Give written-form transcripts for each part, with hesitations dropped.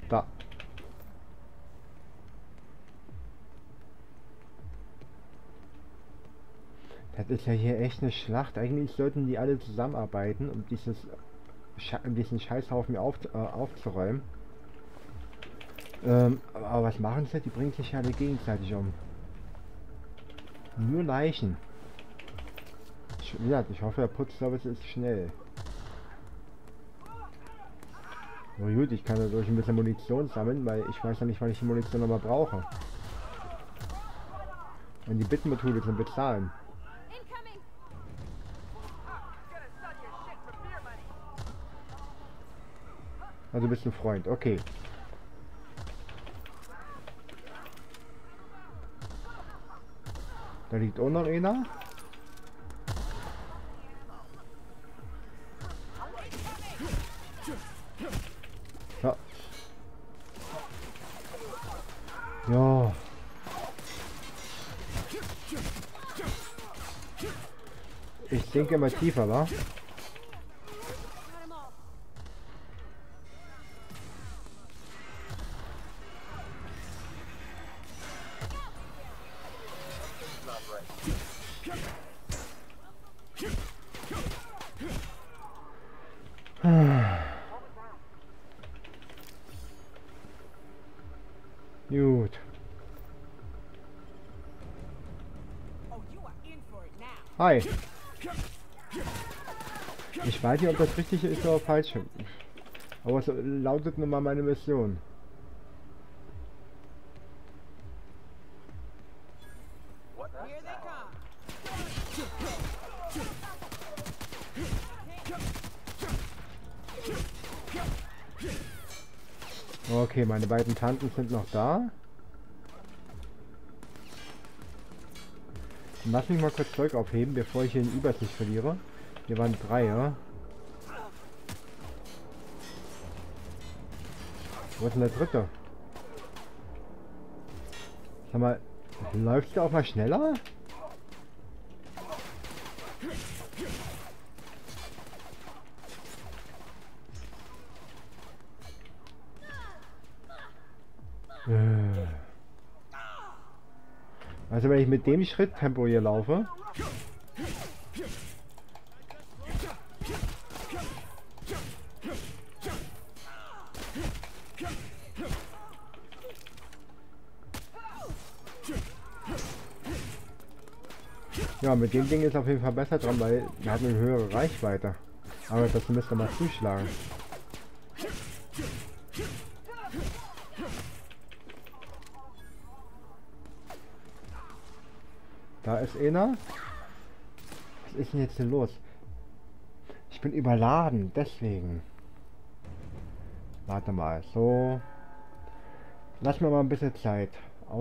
Da. Das ist ja hier echt eine Schlacht. Eigentlich sollten die alle zusammenarbeiten, um diesen Scheißhaufen hier aufzuräumen. Aber was machen sie? Die bringen sich ja alle gegenseitig um. Nur Leichen. Ja, ich hoffe, der Putzservice ist schnell. Na gut, ich kann dadurch ein bisschen Munition sammeln, weil ich weiß ja nicht, wann ich die Munition nochmal brauche. Und die Bitmethode zum Bezahlen. Also bist du ein Freund, okay. Da liegt auch noch einer. Ja. Ja. Ich denke mal tiefer, wa? Gut. Hi. Ich weiß nicht, ob das richtig ist oder falsch. Aber so lautet nun mal meine Mission. Okay, meine beiden Tanten sind noch da. Lass mich mal kurz Zeug aufheben, bevor ich hier den Übersicht verliere. Hier waren 3, ja? Wo ist denn der dritte? Sag mal, läufst du auch mal schneller? Also wenn ich mit dem Schritttempo hier laufe. Ja, mit dem Ding ist auf jeden Fall besser dran, weil er hat eine höhere Reichweite. Aber das müsste mal zuschlagen. Da ist einer. Was ist denn jetzt hier los? Ich bin überladen, deswegen. Warte mal, so. Lass mir mal ein bisschen Zeit.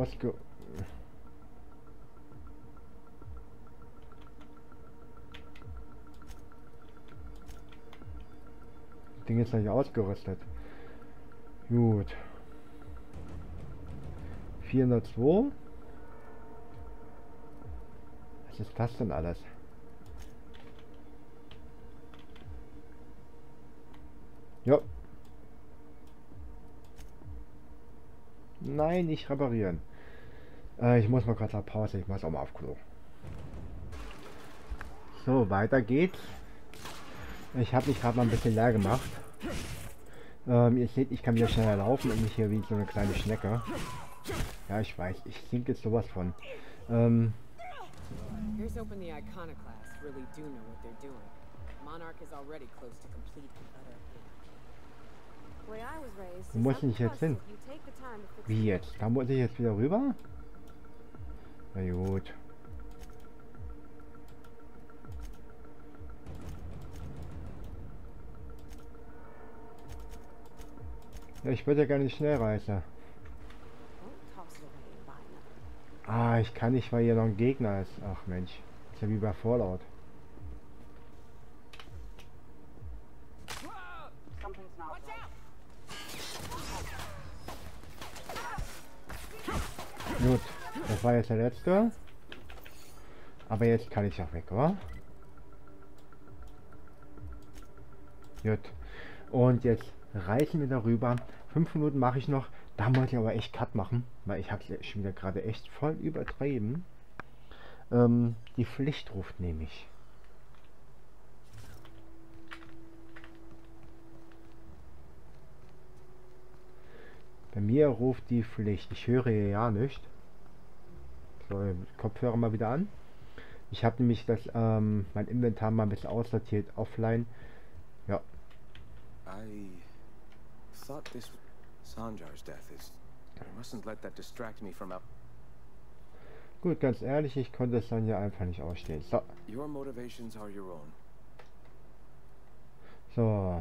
Das Ding ist gleich ausgerüstet. Gut. 402. Was ist das denn alles? Ja. Nein, nicht reparieren. Ich muss mal kurz auf Pause, ich muss auch mal auf Klo. So, weiter geht's. Ich habe mich gerade mal ein bisschen leer gemacht. Ihr seht, ich kann wieder schneller laufen und nicht hier wie so eine kleine Schnecke. Ja, ich weiß, ich sinke jetzt sowas von. Here's hoping the Iconoclasts really do know what they're doing. Monarch is already close to complete and utter anarchy. Wo muss ich jetzt hin? Wie jetzt? Da muss ich jetzt wieder rüber? Na gut. Ja, ich würde ja gar nicht Schnellreise. Ah, ich kann nicht, weil hier noch ein Gegner ist. Ach Mensch, ist ja wie bei Fallout. Gut, das war jetzt der letzte. Aber jetzt kann ich auch weg, oder? Gut. Und jetzt reisen wir darüber. 5 Minuten mache ich noch. Da muss ich aber echt Cut machen, weil ich habe es schon wieder gerade echt voll übertrieben. Die Pflicht ruft nämlich. Bei mir ruft die Pflicht. Ich höre hier ja nicht. So, Kopfhörer mal wieder an. Ich habe nämlich mein Inventar mal ein bisschen aussortiert offline. Ja. I thought this Sanjar's death is. I mustn't let that distract me from out. Gut, ganz ehrlich, ich konnte es dann ja einfach nicht ausstehen. So. Your motivations are your own. So.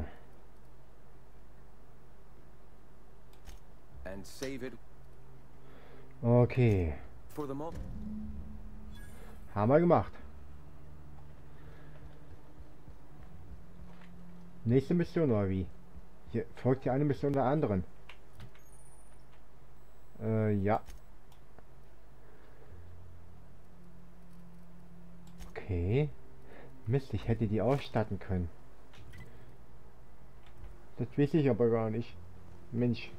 And save it Okay. for the moment. Haben wir gemacht. Nächste Mission oder wie? Hier folgt ja eine Mission der anderen. Ja. Okay. Mist, ich hätte die ausstatten können. Das weiß ich aber gar nicht. Mensch.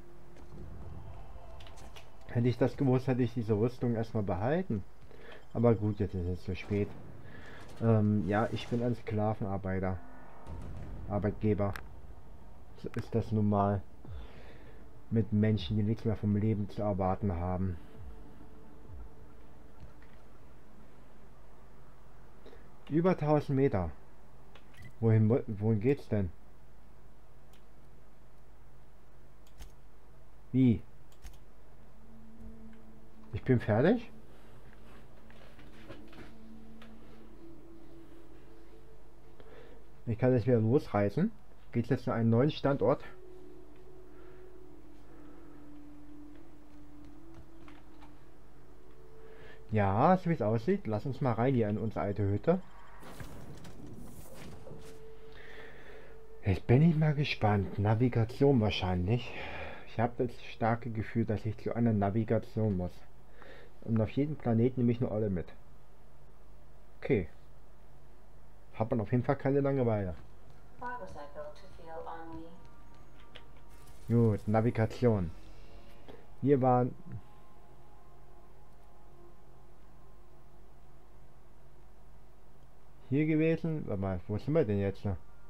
Hätte ich das gewusst, hätte ich diese Rüstung erstmal behalten. Aber gut, jetzt ist es zu spät. Ja, ich bin ein Sklavenarbeiter. Arbeitgeber. So ist das nun mal. Mit Menschen, die nichts mehr vom Leben zu erwarten haben. Über 1000 Meter. Wohin geht's denn? Wie? Ich bin fertig? Ich kann jetzt wieder losreißen. Geht's jetzt zu einem neuen Standort? Ja, so wie es aussieht. Lass uns mal rein hier in unsere alte Hütte. Jetzt bin ich mal gespannt. Navigation wahrscheinlich. Ich habe das starke Gefühl, dass ich zu einer Navigation muss. Und auf jedem Planeten nehme ich nur alle mit. Okay. Hat man auf jeden Fall keine Langeweile. Gut, Navigation. Wir waren... hier gewesen. Warte mal, wo sind wir denn jetzt?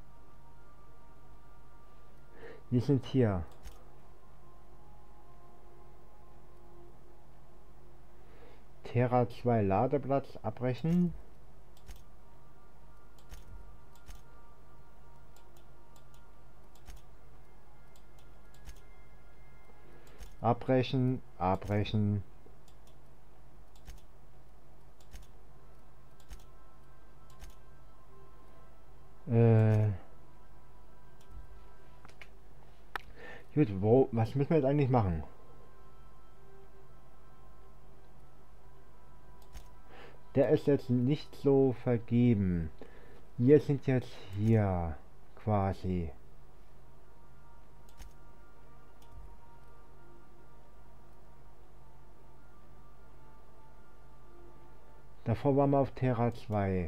Wir sind hier. Terra 2 Ladeplatz abbrechen. Abbrechen, abbrechen. Gut, was müssen wir jetzt eigentlich machen? Der ist jetzt nicht so vergeben. Wir sind jetzt hier quasi. Davor waren wir auf Terra 2.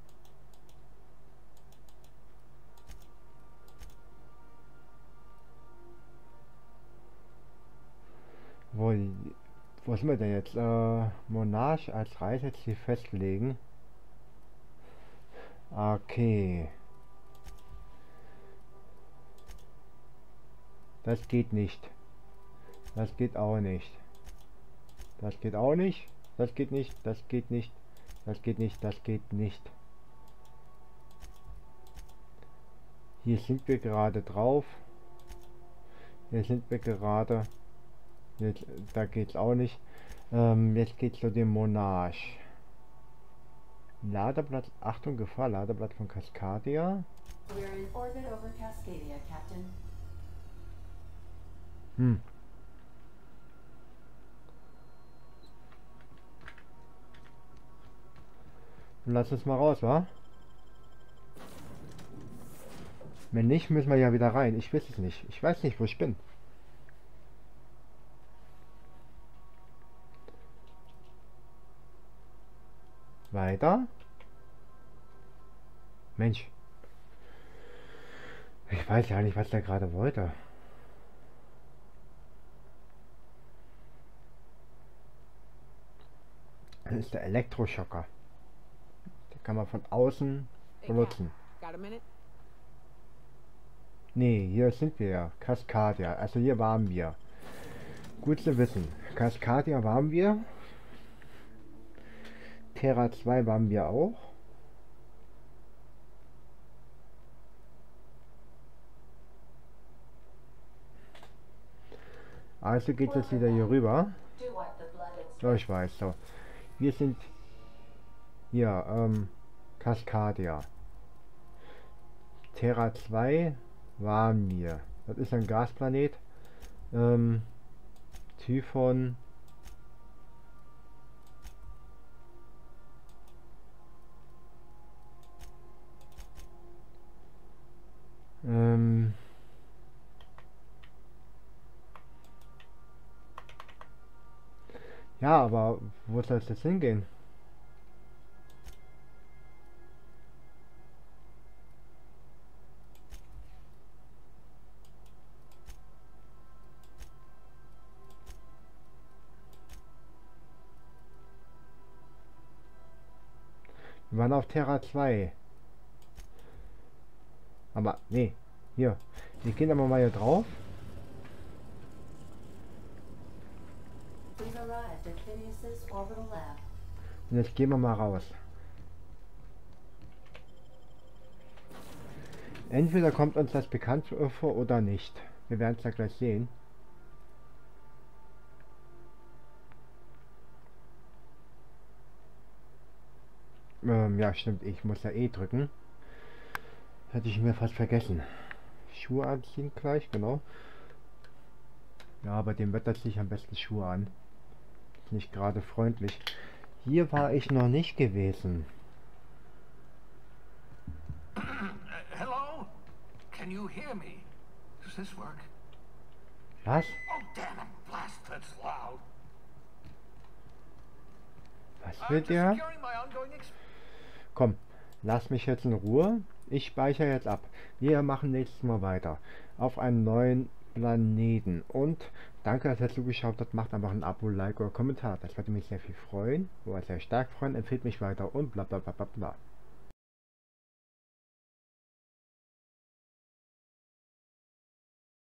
Wo sind wir denn jetzt? Monarch als Reiseziel festlegen. Okay. Das geht nicht. Das geht auch nicht. Das geht auch nicht. Das geht nicht. Das geht nicht. Das geht nicht. Das geht nicht. Hier sind wir gerade drauf. Hier sind wir gerade. Jetzt, da geht's auch nicht. Jetzt geht's zu dem Monarch. Ladeplatz, Achtung, Gefahr, Ladeplatz von Cascadia. We're in orbit over Cascadia, Captain. Lass uns mal raus, wa? Wenn nicht, müssen wir ja wieder rein. Ich weiß es nicht. Ich weiß nicht, wo ich bin. Weiter. Mensch. Ich weiß ja nicht, was der gerade wollte. Das ist der Elektroschocker. Den kann man von außen Hey, benutzen. Cap, got a minute? Nee, hier sind wir ja. Cascadia. Also hier waren wir. Gut zu wissen. Cascadia waren wir. Terra 2 waren wir auch. Also geht es wieder hier rüber. Do what the blood So, instructs. ich weiß. So. Wir sind hier, Cascadia. Terra 2 waren wir. Das ist ein Gasplanet. Typhon. Ja, aber wo soll es jetzt hingehen? Wir waren auf Terra 2. Aber, nee, hier. Wir gehen aber mal hier drauf. We've arrived at Phineas's orbital lab. Und jetzt gehen wir mal raus. Entweder kommt uns das bekannt vor oder nicht. Wir werden es ja gleich sehen. Ja, stimmt. Ich muss ja E drücken. Hätte ich mir fast vergessen. Schuhe anziehen gleich, genau. Ja, bei dem Wetter ziehe ich am besten Schuhe an. Ist nicht gerade freundlich. Hier war ich noch nicht gewesen. Hello? Can you hear me? Does this work? Was? Oh, damn it. Blast, that's loud. Was will der? Securing my ongoing Komm, lass mich jetzt in Ruhe. Ich speichere jetzt ab. Wir machen nächstes Mal weiter. Auf einen neuen Planeten. Und danke, dass ihr zugeschaut habt. Macht einfach ein Abo, Like oder Kommentar. Das würde mich sehr viel freuen. Oder sehr stark freuen. Empfehlt mich weiter und bla bla bla bla bla.